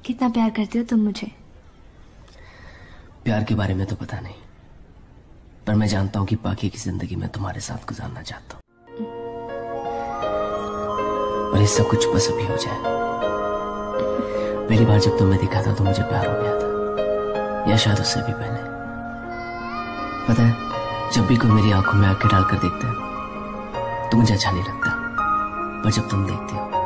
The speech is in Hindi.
कितना प्यार करते हो तुम मुझे? प्यार के बारे में तो पता नहीं, पर मैं जानता हूँ कि बाकी की जिंदगी में तुम्हारे साथ गुजारना चाहता हूँ। और ये सब कुछ बस अभी हो जाए। पहली बार जब तुम्हें देखा था तो मुझे प्यार हो गया था, या शायद उससे भी पहले। पता है, जब भी कोई मेरी आंखों में आंखें डालकर देखता है तो मुझे अच्छा नहीं लगता, पर जब तुम देखते हो